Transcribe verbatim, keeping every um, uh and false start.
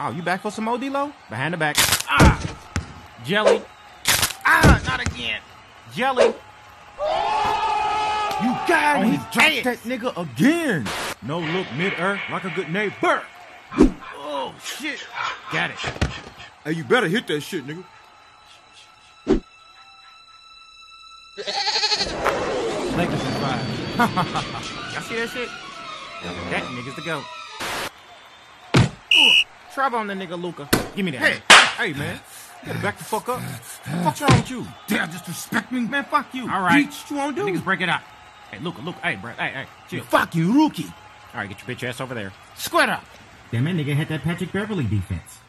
Oh, you back for some more, D-Lo? Behind the back. Ah! Jelly. Ah, not again. Jelly. You got Oh, him. he dropped that nigga again. No look mid-air like a good neighbor. Oh, shit. Got it. Hey, you better hit that shit, nigga. Lakers in five. Y'all see that shit? That nigga's the GOAT. Trouble on the nigga Luca. Give me that. Hey, hey, man. You better back the fuck up. What's wrong with you? Dare disrespect me? Man, fuck you. All right. Bitch, what you wanna do? Niggas break it out. Hey, Luca, Luca. Hey, bro. Hey, hey. Chill. Fuck you, rookie. All right, get your bitch ass over there. Square up. Damn, that nigga had that Patrick Beverly defense.